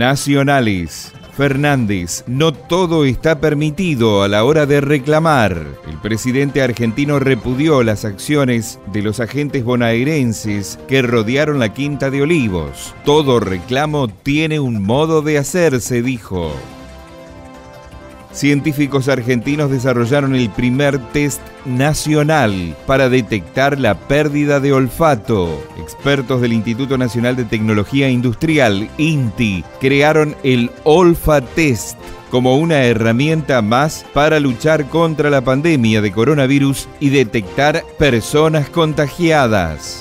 Nacionales. Fernández, no todo está permitido a la hora de reclamar. El presidente argentino repudió las acciones de los agentes bonaerenses que rodearon la Quinta de Olivos. Todo reclamo tiene un modo de hacerse, dijo. Científicos argentinos desarrollaron el primer test nacional para detectar la pérdida de olfato. Expertos del Instituto Nacional de Tecnología Industrial, INTI, crearon el Olfatest como una herramienta más para luchar contra la pandemia de coronavirus y detectar personas contagiadas.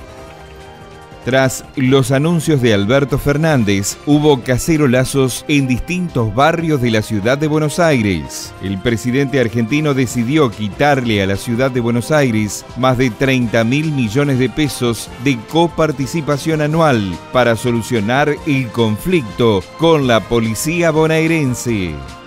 Tras los anuncios de Alberto Fernández, hubo cacerolazos en distintos barrios de la ciudad de Buenos Aires. El presidente argentino decidió quitarle a la ciudad de Buenos Aires más de 30.000 millones de pesos de coparticipación anual para solucionar el conflicto con la policía bonaerense.